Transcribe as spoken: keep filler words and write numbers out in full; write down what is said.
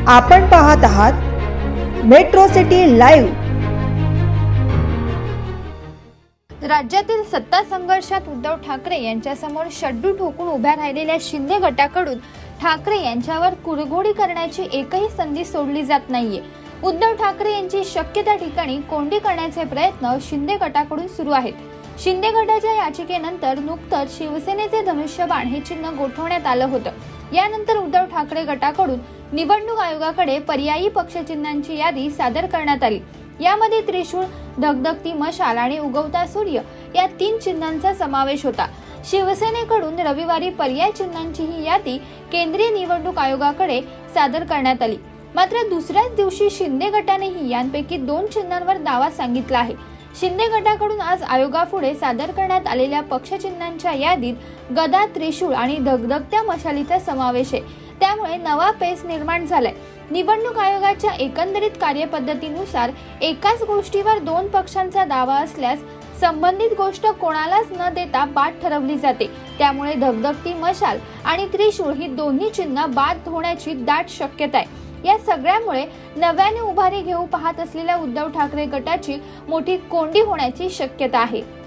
आपण पाहत आहात मेट्रो सिटी लाईव्ह। राज्यातील सत्ता संघर्षात उद्धव ठाकरे यांच्यासमोर शड्डू ठोकून उभ्या राहिलेल्या शिंदे गटाकडून ठाकरे यांच्यावर कुरघोडी करण्याची एकही संधी सोडली जात नाहीये। उद्धव ठाकरे यांची शक्य त्या ठिकाणी कोंडी करण्याचे प्रयत्न शिंदे गटाकडून सुरू आहेत। शिंदे गटाच्या याचिकेनंतर नुकतंच शिवसेनेचे धनुष्यबाण हे चिन्ह गोठवण्यात आलं होतं। यानंतर उद्धव ठाकरे गटाकडून निवडणूक आयोगाकडे पर्यायी पक्षचिन्हांची यादी सादर करण्यात आली। यामध्ये त्रिशूळ, धगधगती मशाल आणि उगवता सूर्य या तीन चिन्हांचा समावेश होता। शिवसेनेकडून रविवारी पर्याय चिन्हांची ही यादी केंद्रीय निवडणूक आयोगाकडे सादर करण्यात आली। मात्र दुसऱ्याच दिवशी शिंदे गटानेही यांपैकी दोन चिन्हांवर दावा सांगितला आहे। शिंदे गटाकडून आज आयोगापुढे सादर करण्यात आलेल्या पक्षचिन्हांच्या यादीत गदा, त्रिशूळ आणि धगधगत्या मशालीचा समावेश आहे। त्यामुळे नवा पेच निर्माण झालाय। निवडणूक आयोगाच्या एकंदरीत कार्यपद्धतीनुसार एकाच गोष्टीवर दोन पक्षांचा दावा असल्यास संबंधित गोष्ट कोणालाच न देता बाद ठरवली जाते। त्यामुळे धगधगती मशाल आणि त्रिशूळ ही दोन्ही चिन्ह बाद होण्याची दाट शक्यता आहे। या सगळ्यामुळे नव्याने उभारी घेऊ पाहत असलेल्या उद्धव ठाकरे गटाची मोठी कोंडी होण्याची शक्यता आहे।